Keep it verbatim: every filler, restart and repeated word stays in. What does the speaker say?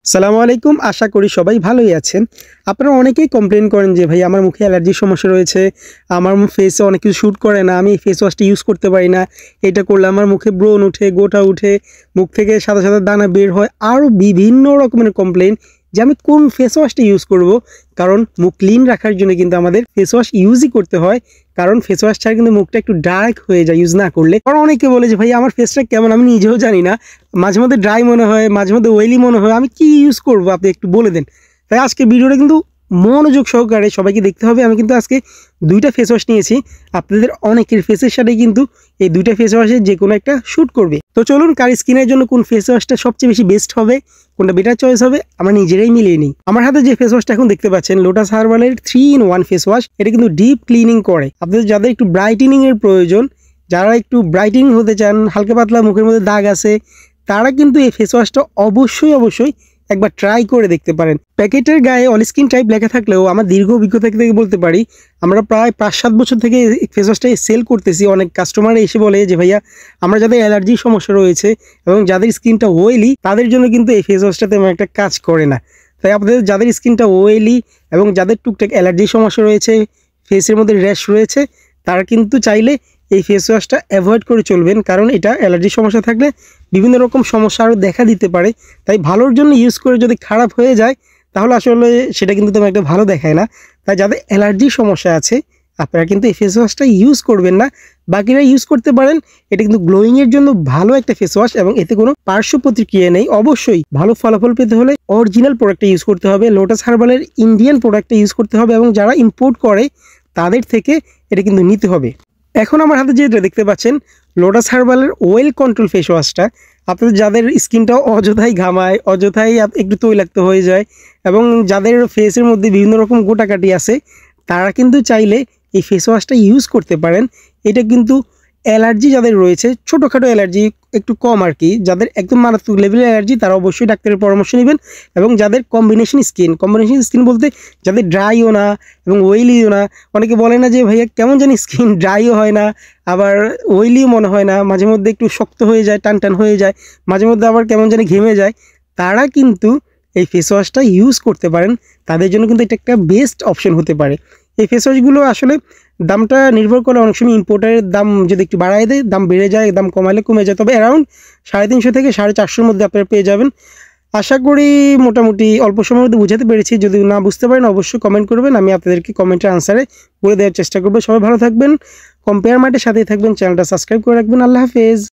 সালামু আলাইকুম, আশা করি সবাই ভালোই আছেন। আপনারা অনেকেই কমপ্লেন করেন যে ভাই আমার মুখে অ্যালার্জির সমস্যা রয়েছে, আমার ফেসে অনেক কিছু শ্যুট করে না, আমি ফেস ওয়াশটা ইউজ করতে পারি না, এটা করলে আমার মুখে ব্রণ উঠে, গোটা উঠে, মুখ থেকে সাদা সাদা দানা বের হয়, আরও বিভিন্ন রকমের কমপ্লেন যে আমি কোন ফেস ওয়াশটা ইউজ করব। কারণ মুখ ক্লিন রাখার জন্য কিন্তু আমাদের ফেস ওয়াশ ইউজই করতে হয়, কারণ ফেস ওয়াশ ছাড়া কিন্তু মুখটা একটু ডার্ক হয়ে যায় ইউজ না করলে। কারণ অনেকে বলে যে ভাই আমার ফেসটা কেমন, আমি নিজেও জানি না, মাঝে মধ্যে ড্রাই মনে হয়, মাঝে মধ্যে অয়েলি মনে হয়, আমি কি ইউজ করব আপনি একটু বলে দেন। তাই আজকে ভিডিওটা কিন্তু মনোযোগ সহকারে সবাইকে দেখতে হবে। আমি কিন্তু আজকে দুইটা ফেস ওয়াশ নিয়েছি, আপনাদের অনেকের ফেসের সাথে কিন্তু এই দুইটা ফেস ওয়াশের যে কোনো একটা শ্যুট করবে। তো চলুন, কার স্কিনের জন্য কোন ফেস ওয়াশটা সবচেয়ে বেশি বেস্ট হবে, কোনটা বেটার চয়েস হবে, আমরা নিজেরাই মিলিয়ে নিই। আমার হাতে যে ফেস ওয়াশটা এখন দেখতে পাচ্ছেন লোটাস হার্বালের three in one face wash, এটা কিন্তু ডিপ ক্লিনিং করে। আপনাদের যাদের একটু ব্রাইটেনিং এর প্রয়োজন, যারা একটু ব্রাইটেনিং হতে চান, হালকা পাতলা মুখের মধ্যে দাগ আছে, তারা কিন্তু এই ফেস ওয়াশটা অবশ্যই অবশ্যই একবার ট্রাই করে দেখতে পারেন। প্যাকেটের গায়ে অল স্কিন টাইপ লেখা থাকলেও আমার দীর্ঘ অভিজ্ঞতা থেকে বলতে পারি, আমরা প্রায় পাঁচ সাত বছর থেকে ফেস ওয়াশটা সেল করতেছি। অনেক কাস্টমার এসে বলে যে ভাইয়া আমরা যাদের অ্যালার্জির সমস্যা রয়েছে এবং যাদের স্কিনটা ওয়েলি, তাদের জন্য কিন্তু এই ফেস ওয়াশটা তেমন একটা কাজ করে না। তাই আপনাদের যাদের স্কিনটা ওয়েলি এবং যাদের টুকটাক অ্যালার্জির সমস্যা রয়েছে, ফেসের মধ্যে র্যাশ রয়েছে, তারা কিন্তু চাইলে এই ফেস ওয়াশটা অ্যাভয়েড করে চলবেন, কারণ এটা অ্যালার্জির সমস্যা থাকলে বিভিন্ন রকম সমস্যা আরও দেখা দিতে পারে। তাই ভালোর জন্য ইউজ করে যদি খারাপ হয়ে যায় তাহলে আসলে সেটা কিন্তু তেমন একটা ভালো দেখায় না। তাই যাদের অ্যালার্জির সমস্যা আছে আপনারা কিন্তু এই ফেস ওয়াশটা ইউজ করবেন না, বাকিরা ইউজ করতে পারেন। এটা কিন্তু গ্লোয়িংয়ের জন্য ভালো একটা ফেস ওয়াশ এবং এতে কোনো পার্শ্ব প্রতিক্রিয়া নেই। অবশ্যই ভালো ফলাফল পেতে হলে অরিজিনাল প্রোডাক্টটা ইউজ করতে হবে, লোটাস হার্বালের ইন্ডিয়ান প্রোডাক্টটা ইউজ করতে হবে এবং যারা ইম্পোর্ট করে তাদের থেকে এটা কিন্তু নিতে হবে। এখন আমার হাতে যেটা দেখতে পাচ্ছেন লোটাস হার্বালের ওয়েল কন্ট্রোল ফেস ওয়াশটা, আপনাদের যাদের স্কিনটা অযথাই ঘামায়, অযথাই একটু তৈলাক্ত হয়ে যায় এবং যাদের ফেসের মধ্যে বিভিন্ন রকম গোটাকাটি আছে, তারা কিন্তু চাইলে এই ফেস ওয়াশটা ইউজ করতে পারেন। এটা কিন্তু অ্যালার্জি যাদের রয়েছে, ছোটোখাটো অ্যালার্জি একটু কম আর কি, যাদের একদম মারাত্মক লেভেলের অ্যালার্জি তারা অবশ্যই ডাক্তারের পরামর্শ নেবেন। এবং যাদের কম্বিনেশন স্কিন, কম্বিনেশন স্কিন বলতে যাদের ড্রাইও না এবং ওয়েলিও না, অনেকে বলে না যে ভাইয়া কেমন জানি স্কিন ড্রাইও হয় না আবার ওয়েলিও মনে হয় না, মাঝে মধ্যে একটু শক্ত হয়ে যায়, টান টান হয়ে যায়, মাঝে মধ্যে আবার কেমন জানি ঘেমে যায়, তারা কিন্তু এই ফেস ওয়াশটা ইউজ করতে পারেন। তাদের জন্য কিন্তু এটা একটা বেস্ট অপশন হতে পারে। এই ফেস ওয়াশগুলো আসলে দামটা নির্ভর করে, অনেক সময় ইম্পোর্টারের দাম যদি একটু বাড়ায় দেয় দাম বেড়ে যায়, দাম কমালে কমে যায়, তবে অ্যারাউন্ড সাড়ে তিনশো থেকে সাড়ে চারশোর মধ্যে আপনারা পেয়ে যাবেন। আশা করি মোটামুটি অল্প সময়ের মধ্যে বুঝাতে পেরেছি। যদি না বুঝতে পারেন অবশ্যই কমেন্ট করবেন, আমি আপনাদেরকে কমেন্টের আনসারে বলে দেওয়ার চেষ্টা করবো। সবাই ভালো থাকবেন, কম্পেয়ার মার্টের সাথেই থাকবেন, চ্যানেলটা সাবস্ক্রাইব করে রাখবেন। আল্লাহ হাফেজ।